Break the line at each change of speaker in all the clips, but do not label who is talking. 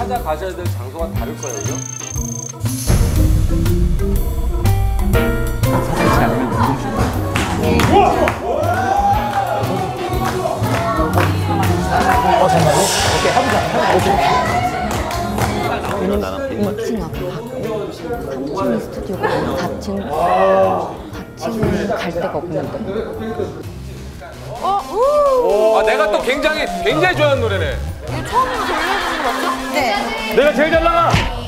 찾아가셔야 될 장소가 다를 거예요, 그죠?
정말로? 오케이, 해보자. 오케이.
2층하고 3층 스튜디오가 4층 갈 데가 없는데.
아, 내가 또 굉장히 좋아하는 노래네.
이거 처음으로 들려주는 거 맞죠? 네.
내가 제일 잘 나가.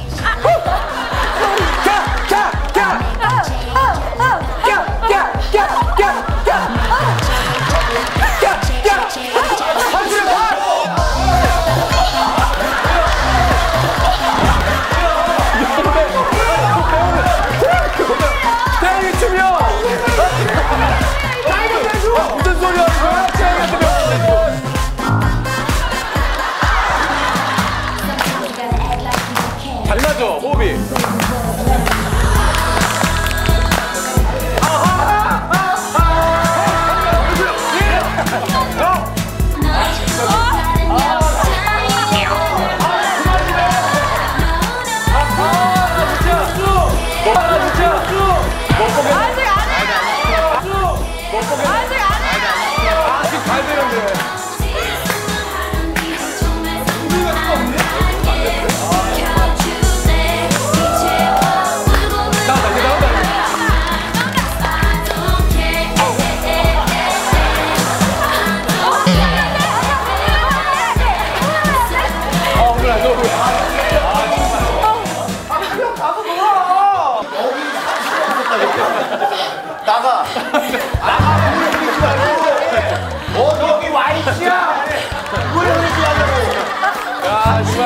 무슨 소리야 이거? 잘 맞아 호흡이.
나가! 여기 와이치야! 왜 그러지
야 정말.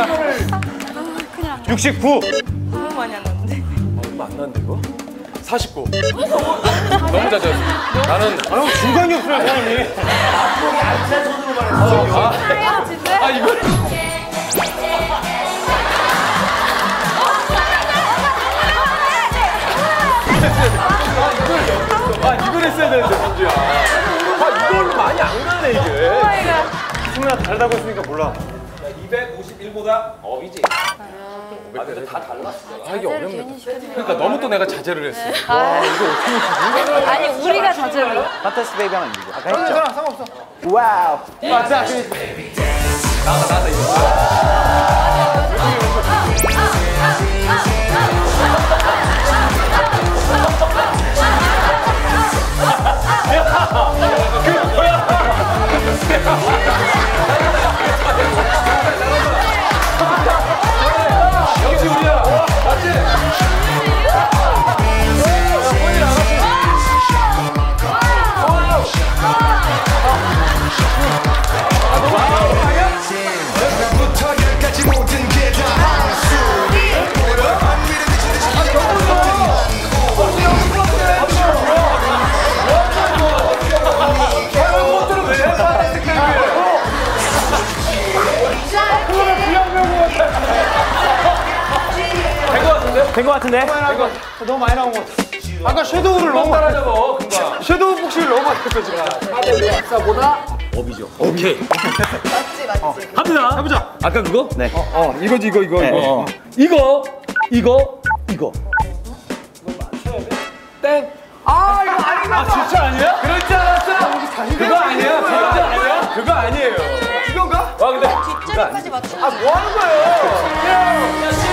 69.
너무 많이 안 났는데.
얼마 안 났는데 이거? 49. 너무 잦았어. 나는 중간이 없어요 사람이.
앞쪽이 알짜 손으로 말했어.
진짜?
아 이거. 이걸 했어야 되는데 민주야. 이걸 많이 안 가네 이게. 승민아 다르다고 했으니까 몰라. 251보다 업이지. 근데 다 달랐어. 이게 어렵네. 그러니까 너무 또 내가 자제를 했어. 와 이거 어떻게 하지?
아니 우리가 자제를.
판타스 베이비 하면 이거. 아까 했죠? 상관없어. 와우. 맞아.
나다 이거. 역시 우리야. 맞지?
된 거 같은데? 너무 많이 나온 거 같아. 아까 섀도우를 너무 많이
따라잡아 금방.
섀도우 복식을 너무 많이 했어 지금.
414보다 업이죠. 오케이.
맞지.
갑니다. 해보자. 아까 그거?
네.
이거지 이거.
네.
이거.
이거.
땡.
아 이거 아닌가 봐.
진짜 아니야? 그럴 줄 알았어. 그거 아니야. 진짜 아니야? 그거 아니에요.
이건가?
와 근데
뒷자리까지 맞춰.
뭐 하는 거예요?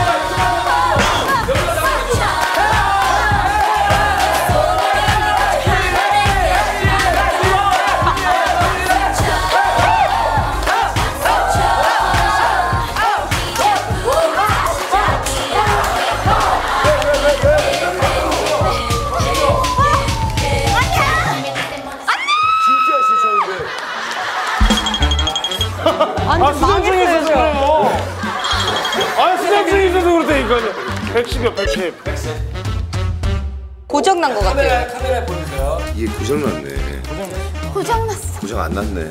수전증이 있어서 그래요. 수전증이 있어서 그렇다니까요. 110이요, 110.
고장 난 거 같아요.
카메라에 보여주세요.
이게 고장났네.
고장났어.
고장 안 났네.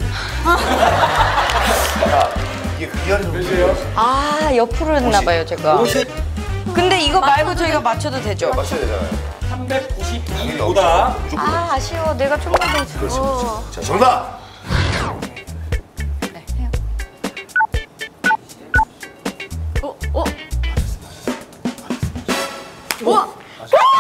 이게 그열이 몇이에요?
아 옆으로 했나 봐요 제가.
50.
근데 이거 말고 저희가 맞춰도 되죠?
맞춰야 되잖아요.
392보다.
아 아쉬워. 내가 좀 더 더.
자, 정답!
네, 해요.
우와.